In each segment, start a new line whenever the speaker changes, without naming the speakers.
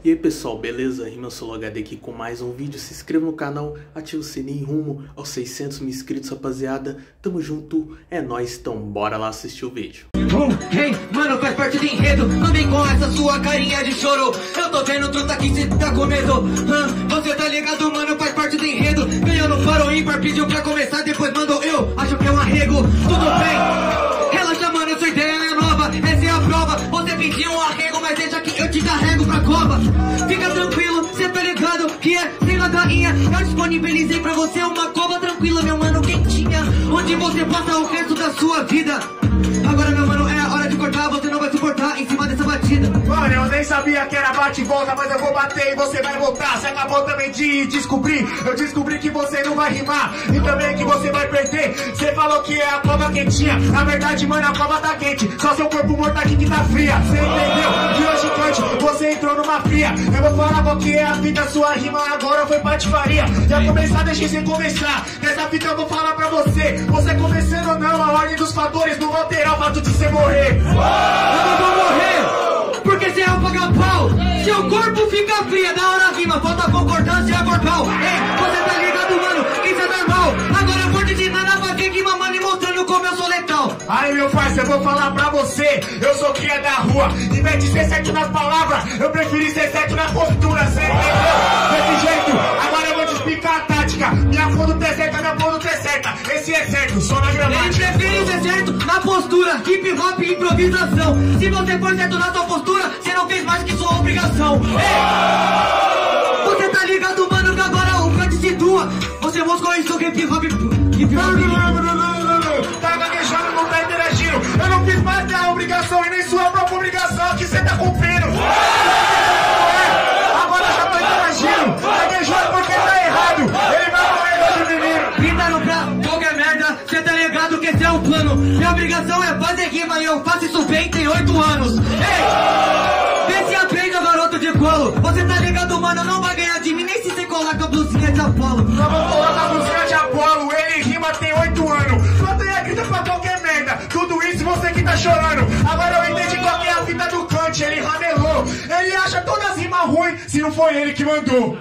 E aí pessoal, beleza? RimaSoloHD aqui com mais um vídeo. Se inscreva no canal, ativa o sininho rumo aos 600 mil inscritos, rapaziada. Tamo junto, é nóis, então bora lá assistir o vídeo.
Hey, mano, faz parte do enredo. Não vem com essa sua carinha de choro. Eu tô vendo truta aqui, cê tá com medo. Você tá ligado, mano, faz parte do enredo. Ganhou no faro ímpar, pediu pra começar, depois mandou eu. Acho que é um arrego, tudo bem. Relaxa, mano, sua ideia é nova. Essa é a prova, você pediu um arrego, mas deixa que eu te carrego pra cova. Fica tranquilo, cê tá ligado que é sem ladainha. Eu disponibilizei pra você uma cova tranquila, meu mano, quentinha, onde você passa o resto da sua vida. Agora, meu mano, é a hora de cortar, você não vai suportar em cima dessa batida.
Mano, eu nem sabia que era bate e volta, mas eu vou bater e você vai voltar. Você acabou também de descobrir, eu descobri que você não vai rimar e também que você vai perder. Você falou que é a cova quentinha, na verdade, mano, a cova tá quente. Só seu corpo morto aqui que tá fria, você entendeu? De hoje cante, você entrou numa fria. Eu vou falar qual que é a fita, sua rima agora foi patifaria. Já começar, deixa você começar. Nessa fita eu vou falar pra você, você começando ou não, a ordem dos fatores não vão ter o fato de você morrer.
Eu não vou morrer, porque você é um paga-pau. Seu corpo fica fria, da hora rima, falta concordância corporal. Ei, você tá ligado, mano, isso é normal. Agora eu vou te ensinar a fazer rima, mano, e mostrando como eu sou letal.
Aí, meu parceiro, eu vou falar pra você, eu sou cria da rua. Em vez de ser certo nas palavras, eu preferi ser certo na postura, você entendeu? Desse jeito, agora eu vou te explicar a tática. Minha foda tá certa, minha foda tá certa. Esse é certo, só na gramática.
Ele prefere ser certo na postura, hip hop e improvisação. Se você for certo na sua postura, você não fez mais que sua obrigação. Ei! Você tá ligado, mano, que agora o grande situa. Você mostrou isso que hip hop.
Tá gaguejando, não tá interagindo. Eu não fiz mais da obrigação e nem sua própria obrigação que você tá cumprindo. Agora já tô interagindo. Gaguejando porque tá errado. Ele vai morrer hoje, menino.
Gritando pra qualquer merda, cê tá ligado que esse é o plano. Minha obrigação é fazer rima e eu faço isso bem, tem 8 anos. Ei! Vê se aprende, garoto de colo. Você tá ligado, mano, não vai ganhar de mim nem se você coloca a blusinha de Apolo.
Só vou colocar a blusinha de Apolo, ele rima tem 8 anos. Quando ele grita pra qualquer merda, tudo isso você que tá chorando. Agora eu entendi qual que é a vida do Kant, ele ramelou. Ele acha todas as rimas ruins, se não foi ele que mandou.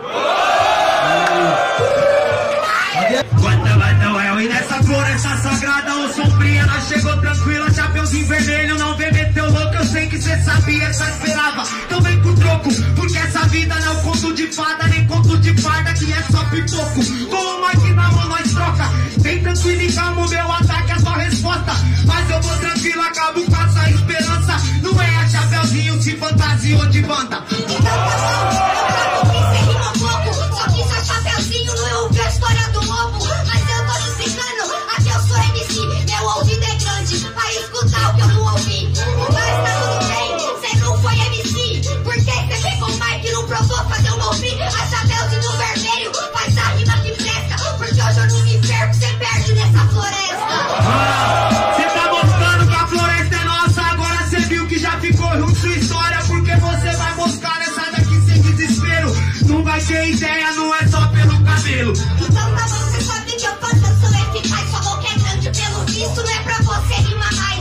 E nessa floresta sagrada ou sombria, nós chegou tranquila, chapeuzinho vermelho, não vem meteu louco, eu sei que cê sabia, só esperava. Então vem com troco, porque essa vida não é um conto de fada, nem conto de farda, que é só pipoco. Com uma que na mão nós troca, vem tranquilo e calmo, meu ataque é só resposta. Mas eu vou tranquilo, acabo com essa esperança. Não é a chapeuzinho se fantasiou de banda.
Então tá bom, eu trago que cê rima pouco, só que essa chapeuzinho não ouviu a história do lobo. Mas eu tô te explicando, aqui eu sou MC, meu ouvido é grande, vai escutar o que eu não ouvi. Mas tá tudo bem, cê não foi MC, porque cê pegou o mic e não provou fazer eu não ouvir. A chapeuzinho vermelho faz a rima que presta, porque hoje eu não me perco, cê perde nessa floresta.
Cê tá mostrando que a floresta é nossa, agora cê viu que já ficou ruim sua história, porque você vai moscar nessa daqui sem desespero. Não vai ter ideia, não é só pelo cabelo.
Então tá bom, cê sabe que eu faço, eu sou eficaz, sua boca é grande, pelo visto não é pra você rimar mais.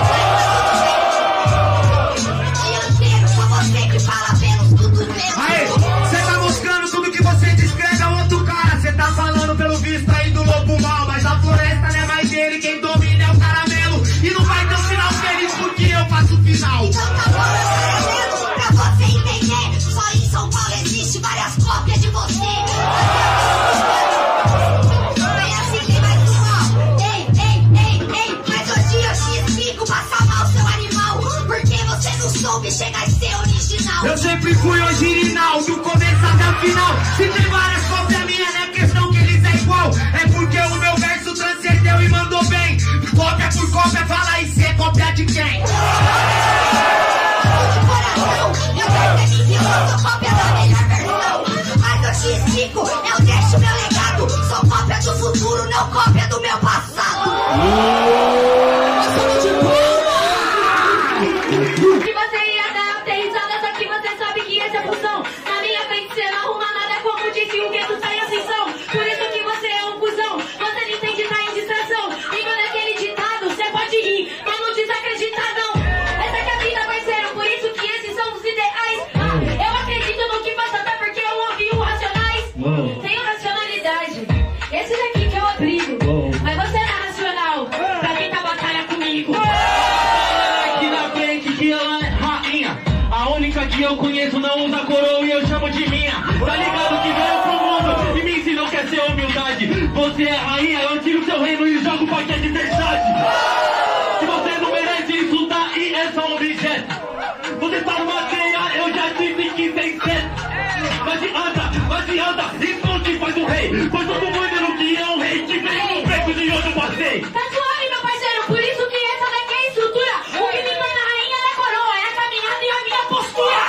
Dianteiro, só você que fala pelos cotovelos.
Aê, cê tá mostrando tudo que você descreve a outro cara. Cê tá falando pelo visto aí do lobo mal, mas a floresta não é mais dele, quem domina é o caramelo. E não vai ter um final feliz porque eu faço o final.
Então tá bom, meu caramelo, pra você entender, só em São Paulo existe várias cópias de você. Vem assim, tem mais um mal. Ei, mas hoje eu te explico, passa mal seu animal, porque você não soube chegar e ser original.
Eu sempre fui original, do começo até o final. Se tem várias cópias minhas, não é questão que eles é igual, é porque o meu verso transcendeu e mandou bem. Cópia por cópia, fala aí, cê é cópia de quem?
De coração, eu percebi que eu sou cópia da melhor versão. Mas eu te explico, eu deixo meu legado, sou cópia do futuro, não cópia do meu passado.
Se você ia dar aterrissada, só que você sabe que essa é a função. Na minha frente você não arruma nada, como disse o Gueto, sai ascensão. Por isso que você é um cuzão, você não entende, tá em distração. Igual naquele ditado, você pode rir, mas não desacreditar não. Essa
não usa coroa e eu chamo de minha. Tá ligado que veio pro mundo e me ensinou que é ser humildade. Você é rainha, eu tiro seu reino e jogo paquete de verdade. Se você não merece isso, tá aí, é só um objeto. Você tá numa teia, eu já disse que tem certo. Não adianta, isso não te faz um rei. Pois todo mundo não que é um rei que vem no peito de onde eu passei.
Tá suave, meu parceiro, por isso que essa daqui é a estrutura. O que me torna rainha é a coroa, é a caminhada e a minha postura.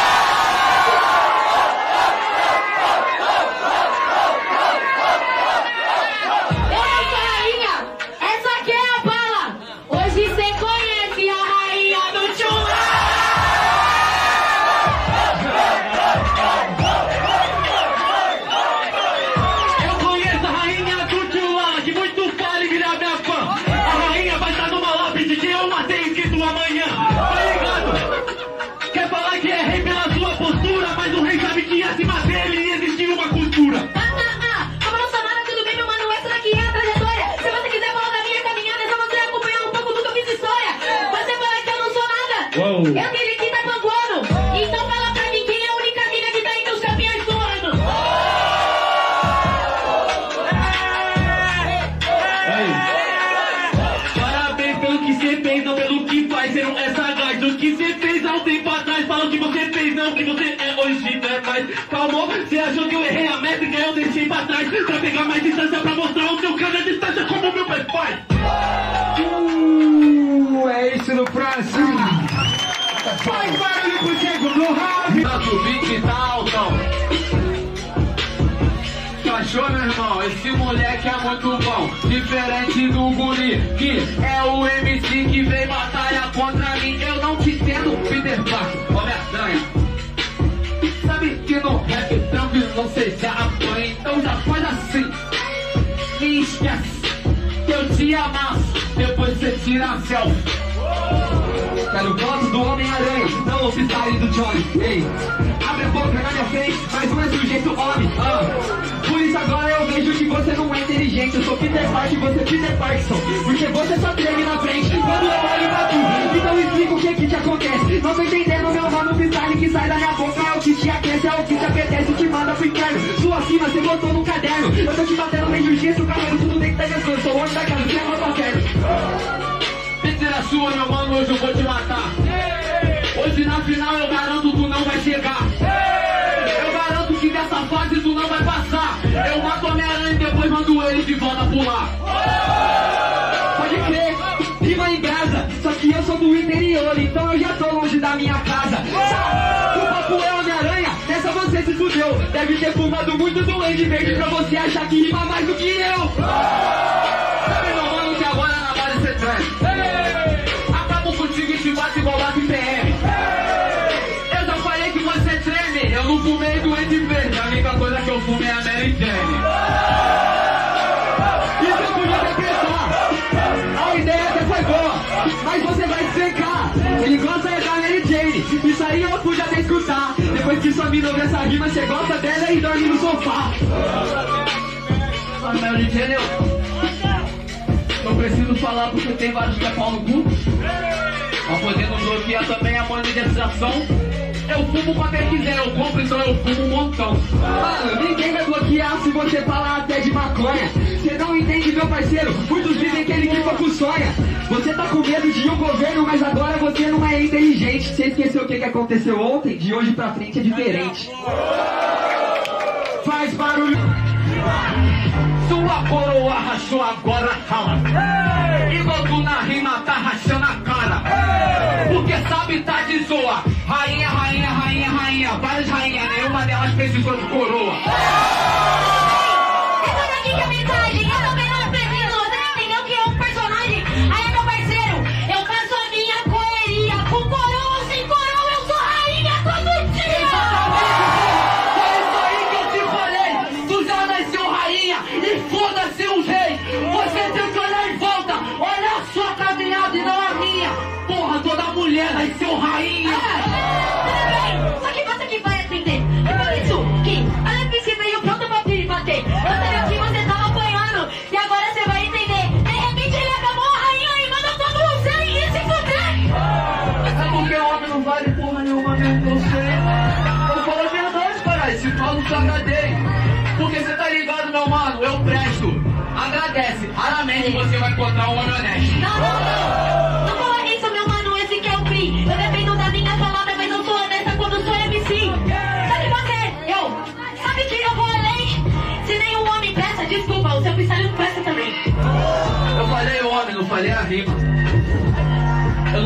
Eu não sou rainha, essa aqui é a bala. Hoje cê conhece a rainha do Tchula.
Eu conheço a rainha do Tchula, que muito fala e virar minha fã. A rainha vai estar numa lápide que eu matei escrito amanhã. Tá ligado? Quer falar que é rei pela sua postura, mas o rei sabe que acima dele existiu uma cultura.
Como não sou nada, tudo bem, meu mano, essa daqui é a trajetória. Se você quiser falar da minha caminhada, é só você acompanhar um pouco do que eu fiz história. Você fala que eu não sou nada.
Uou.
Eu queria que tá panguando. Então fala pra mim quem é a única mina que tá entre os campeões do ano.
Parabéns pelo que você fez, não pelo que faz. Você não é sagaz. O que você fez há um tempo atrás. Fala o que você fez, não o que você é hoje, não é mais. Calma, você achou que eu errei a métrica, eu deixei pra trás. Pra pegar mais distância, pra mostrar o seu cano à distância como o meu pai faz.
É isso no próximo. Faz barulho pro Diego no round.
Tanto beat tá altão. Achou, meu irmão? Esse moleque é muito bom. Diferente do guri, que é o MC que vem batalha contra mim. Eu não te entendo, Peter Parker, Homem-Aranha. Sabe que no rap também não sei se apanha. Então já faz assim. Me esquece que eu te amasso. Depois você tira a selfie. Quero foto do Homem-Aranha, não o freestyle do Johnny. Ei, abre a boca na minha frente, mas não é sujeito homem. Por isso agora eu vejo que você não é inteligente. Eu sou Peter Parker e você é Peter Parkinson. Porque você só treme na frente quando eu olho pra tu. Então explica o que te acontece. Não tô entendendo meu nome, o freestyle que sai da minha boca é o que te aquece, é o que te apetece, te manda pro inferno. Sua cima, você botou no caderno. Eu tô te batendo meio jiu-jitsu, cabelo tudo dentro da minha coisa. Sou o homem da casa, você é meu paterno. Mentira sua, meu mano, hoje eu vou te matar. Hoje na final eu garanto tu não vai chegar. Eu garanto que dessa fase tu não vai passar. Eu mato a Homem-Aranha e depois mando ele de volta pular. Pode crer, rima em casa. Só que eu sou do interior, então eu já tô longe da minha casa. O papo é Homem-Aranha, nessa você se fudeu. Deve ter fumado muito doente verde pra você achar que rima mais do que eu. Sabe, meu mano, que agora na base você treme. Acabo contigo e te bato igual bate PM. Eu já falei que você treme. Eu não fumei doente verde. A única coisa que eu fumei é a Mary Jane. Isso eu podia decretar. A ideia até foi boa, mas você vai explicar. Ele gosta é da Mary Jane. Isso aí eu pude até escutar. Depois que sua mina ouve essa rima, você gosta dela e dorme no sofá. A Mary Jane eu preciso falar porque tem vários que é pau no cu. Mas podendo bloquear também a monetização. Eu fumo pra quem quiser, eu compro, então eu fumo um montão. Mano, ninguém vai bloquear se você falar até de maconha. Você não entende, meu parceiro, muitos dizem que ele que pouco sonha. Você tá com medo de um governo, mas agora você não é inteligente. Você esqueceu o que aconteceu ontem? De hoje pra frente é diferente.
Faz barulho.
Sua coroa rachou agora, calma. Igual tu na rima tá rachando a cara. Porque sabe tá de zoa. Rainha, rainha, rainha, rainha. Várias rainhas, nenhuma delas precisou de coroa.
Essa daqui que é a mensagem, eu também não preciso. Você entendeu que é um personagem? Aí, meu parceiro, eu faço a minha correria. Com coroa ou sem coroa, eu sou rainha todo dia.
Foi isso aí que eu te falei. Tu já nasceu rainha e foda-se os reis. Você tem que olhar em volta. Olha a sua caminhada e não a minha. Porra, toda mulher nasceu rainha.
Tudo bem, só que você que vai atender. É por isso que a LFC veio pronta pra te bater. Eu sei que você tava apanhando.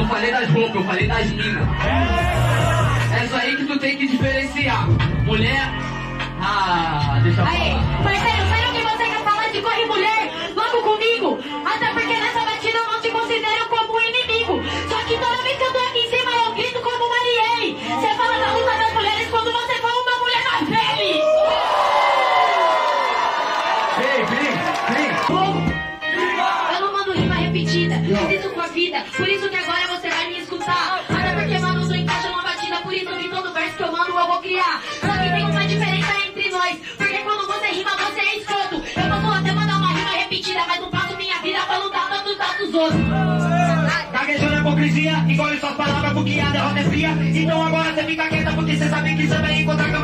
não falei das roupas, eu falei das minas. É isso aí que tu tem que diferenciar. Mulher... Ah, deixa eu
Aí,
falar.
parceiro, sabe o que você quer falar de corre mulher? Logo comigo. Até porque nessa batida eu não te considero como inimigo. Só que toda vez que eu tô aqui em cima eu grito como Marielle. Você fala da luta das mulheres quando você for uma mulher na pele.
Vem.
Eu não mando rima repetida, fiz isso com a vida. Por isso que agora você vai me escutar. Até porque, mano, tu encaixa uma batida. Por isso que todo verso que eu mando eu vou criar. Só que tem uma diferença entre nós. Porque quando você rima, você é escroto. Eu posso até mandar uma rima repetida, mas não faço minha vida pra lutar tantos outros.
Gaguejando a hipocrisia, engole suas palavras porque a derrota é fria. Então agora você fica quieta porque você sabe que você vai encontrar com a